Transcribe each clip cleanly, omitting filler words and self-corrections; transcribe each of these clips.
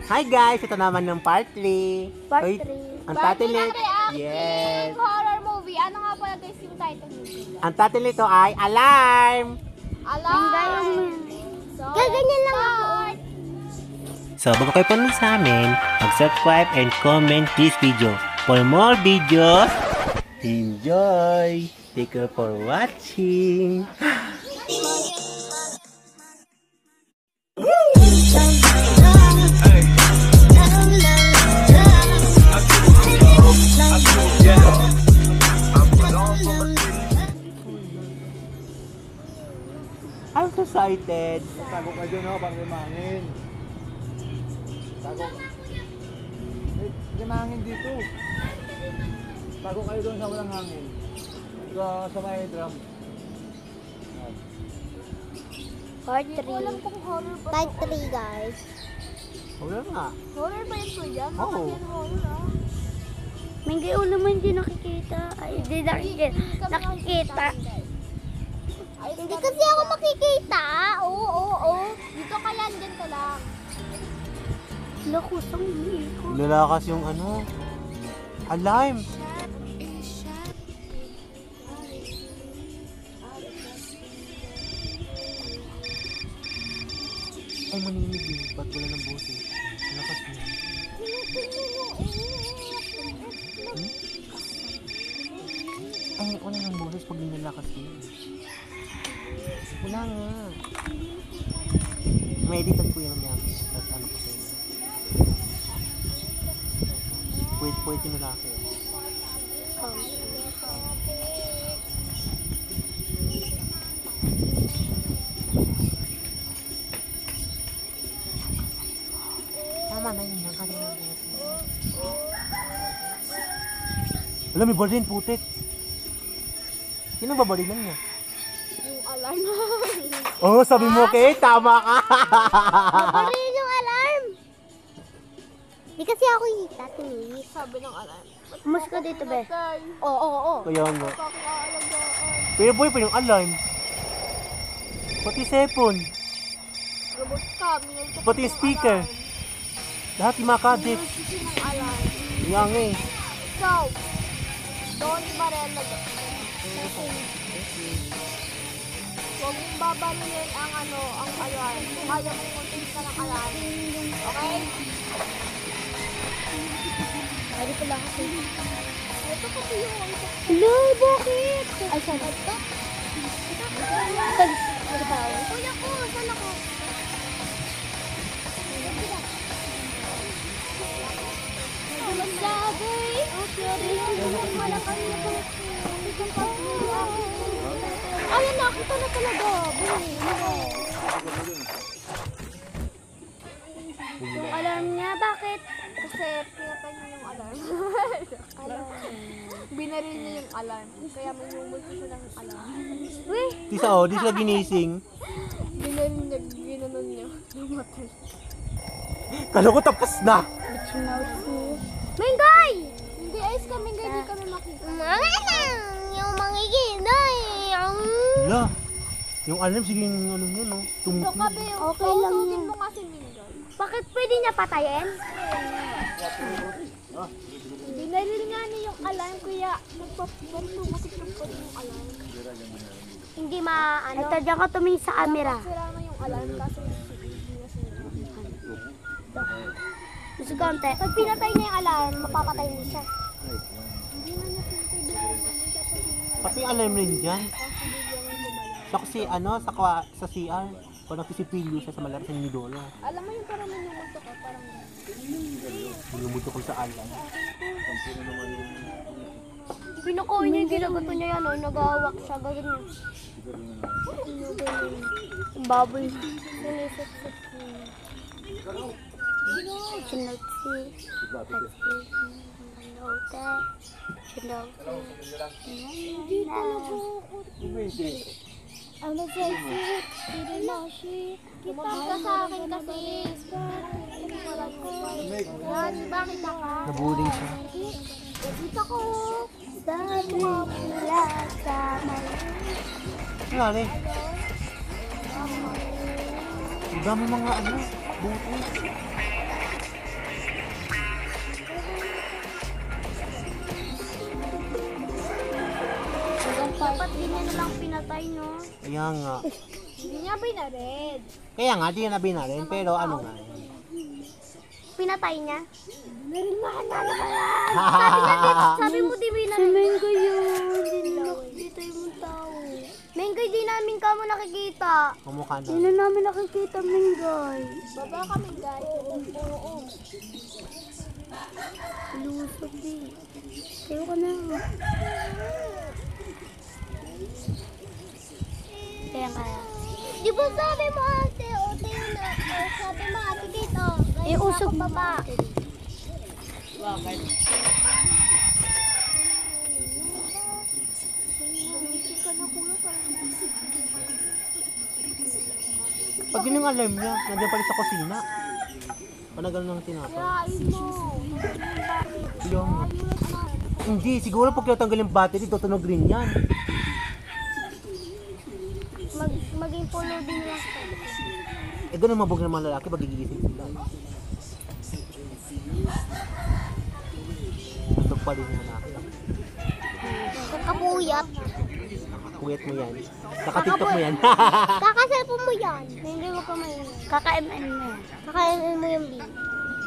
Hi guys, ito naman yung part 3. Part Uy, 3. ang title nito, yes. Horror movie. Ano nga pala guys yung title nito? Ang title nito ay Alarm. Alarm! So, Gaganyan lang ako. So, bago kayo pa sa amin, mag-subscribe and comment this video. For more videos, enjoy! Thank you for watching! I'm so excited! Tago ka dyan, oh, pang limangin. Tago. Limangin dito. Tago kayo doon sa walang hangin. Sa may drum. Part hindi ko alam 3. kung horror ba Part to. 3 guys. Wala nga. Horror ba yun kuya? Oo. Bakit yan horror ah? May gayon naman hindi nakikita. Ay, hindi nakikita. Hindi kami Nakikita. guys. Ay, Hindi kasi ako makikita. Oo. Dito ka yan, ganito lang. Lakusang ko. Lalakas yung ano. Alarm! Ay, maninig eh. Ba't wala ng boses? Lakas mo. Ay, wala ng boses pag nilalakas mo. Wala nga. May editan ko yan mamaya. Tapos ano ko sa'yo. Pwede na laki. Tama na yun. Ang kanina ng boses. Alam, may balin, putik. Sino babalinan niya? Yung alarm. Oo, sabi mo, Kate, tama ka. Ano yun yung alarm? Hindi kasi ako kita. Tingin. Sabi ng alarm. Mas ka dito, be. Oo. Kaya nga. Kakaalagaan. Pero boy, pa yung alarm. Pati cellphone. Robot ka. minulto ko Pati yung ng speaker. alarm. Lahat yung mga kadit. Minulto ko ng alarm. Nga nga eh. Ikaw. Don Barella. Huwag mong babalinin ang ang alarm. Kung ayaw mong muntin ka ng alarm. Okay? Pwede pala kasi. Ito kasi yung Hello, bakit? Ay, saan ito? Kuya ko, saan ako? Ayan, nakita na talaga. Yung alarm niya, bakit? Kasi pinatay niya yung alarm. Binaril niya yung alarm. Kaya may numulto siya ng alarm. Uy, Di sila ginising. Binaril niya, ginanon niya. Namatay. Kala ko tapos na. Minggoy! Hindi, ayos kami, hindi kami makita. Yung mangiginay. Wala. Yung alarm, sige yung ano niya, no? So, Tumutlo. kabe, Okay lang pausutin yan. mo kasi Minggoy. Bakit pwede niya patayin? Binaril nga niya yung alarm, kaya nagpapanto kasi yung alarm. Hindi maano. Ito, diyan ka tumingin sa camera. Sira na yung alarm kasi hindi niya sinira. Gusto konti. Pag pinatay niya yung alarm, mapapatay niya siya. Hindi na niya pinatay. Pati alarm rin dyan. Sa kasi ano, sa CR. Pag nakisipilyo siya sa malakas ng Midolo. Alam mo yung parang minumulto ka, parang Lumuto ko sa alarm. Pinukuha niya yung ginaguto niya yan, oh. Nag-awak siya, ganyan. Yung baboy. Sinisip-sip niya. Sinotsi. ano sa isip, hindi na shit. Kita ka sa akin kasi. Yan, bakit ka? Nabuling siya. Dito ko. Sabi nila sa Wala rin. Ang dami mga ano, buto. lang pinatay, no? Kaya nga. Hindi niya binarid. Kaya nga, di na binarin. Pero ano nga. Pinatay niya? Naringahan na naman yan. Sabi mo di binarin. Si Mengay yun. Hindi nakikita yung tao. Mengay, di namin ka mo nakikita. Kumukha na. Hindi na namin nakikita, Mengay. Baba kami, guys. Oo. Lusog din. Tayo ka na. Kaya kaya. Di ba sabi mo ate, o tayo na. Sabi mo ate dito. Usog baba. Pag yun yung alarm niya, nandiyan pa rin sa kusina. Panagal ng tinapay. Kain mo. Yung... Hindi, siguro pag tinatanggal yung battery, tutunog rin yan. Maging puno din lang. Eh, ganun mabog ng mga lalaki pag gigising sila. Tutok pa rin yung lalaki. Kakapuyat. Kuyat mo yan. Nakatiktok mo yan. Kakaselfon mo yan. Hindi mo ka may... Kaka-MN mo yan. Kaka-MN mo yung bill.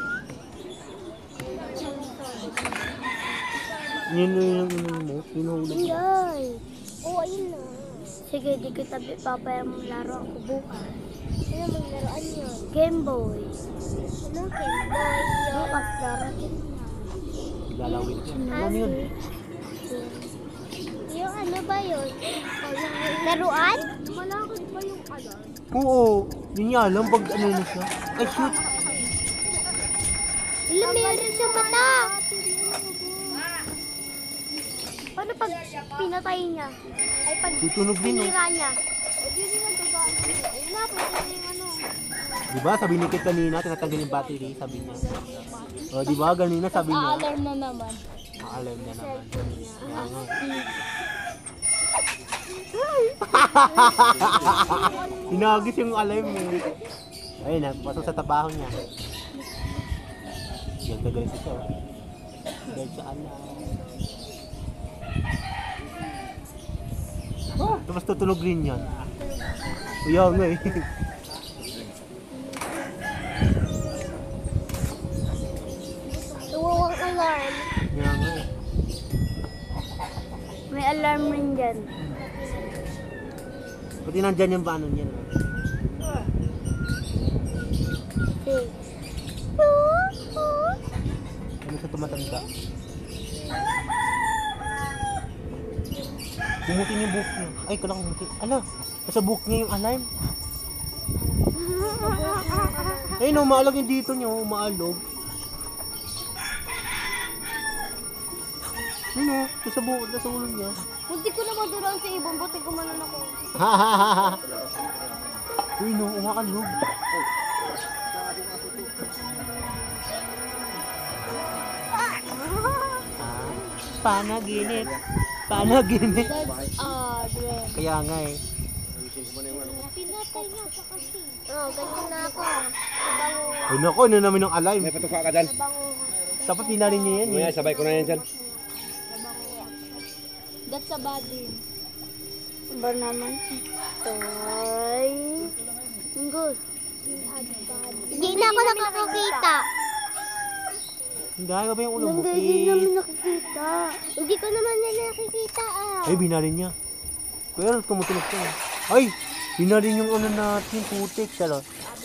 Yun yung mo, pinuhulog mo. Yay! Oo, ayun na. Sige, di kita papaya mong laro ako bukas. Ano mong laruan yun? Game Boy. Anong Game Boy yun? Bukas darating na. Lalawin ka. Ano yun? Yung ano ba yun? Laruan? Malakad ba yung alarm? Oo. Yun nga alam pag ano na siya. Ay, shoot. Alam, meron sa mata. Paano pag pinatay niya? Ay, pag Tutunog din, no? sinira niya? Ayun na, pwede na yung ano. Diba, sabi ni Kit kanina, tinatanggal yung battery, sabi niya. O, diba, ganina sabi niya. Alarm na naman. Alarm na naman. Kaya nga. Hinagis yung alarm eh. Ayun, nagpasok sa trabaho niya. Yan kagalit ito. Dahil sa alarm. Tapos tutunog rin yan. Uyaw nga eh. Tuwawang alarm. Kaya nga eh. May alarm rin dyan. Pati nandyan yung paano niyan. Ano sa tumatanda? Kumutin yung buhok niya. Ay, kala kumutin. Ala, nasa buhok niya yung alarm. Ay, no, umaalog yung dito niya. Umaalog. Ano, nasa buhok, nasa ulo niya. Buti ko na maduraan sa ibon. Buti ko manon ako. Uy, no, umaalog. Panaginip. Panaginip. Dream. Kaya nga eh. Pinatay niya pa kasi. Oo, ganyan na ako. Nabango. Ay, naku, ano namin ng alarm. May patuka ka dyan. Dapat pinarin niya yan eh. Mamaya, sabay ko na yan dyan. That's a bad dream. Ba naman? Tay. Good. Hindi na ako nakakakita. Hindi, ano ba yung ulo mo? Hindi namin nakikita. Hindi ko naman na nakikita ah. Ay, binarin niya. Pero tumutunog ka. Ay, binarin yung ano natin, putik. Charot.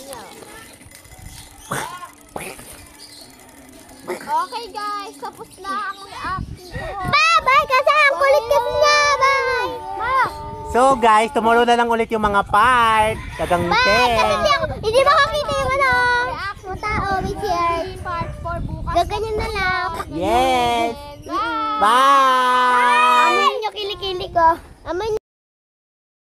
Okay guys, tapos na ang reaction ko. Bye-bye kasi ang kulit kasi niya. Bye. Ma. So guys, tomorrow na lang ulit yung mga part. Kagangte. Bye. Kasi hindi makakita yung ano. Mga tao, may cheers. Part 4 bukas. Gaganyan na lang. Yes. Bye! Bye. Amoy nyo kilikili ko. Amoy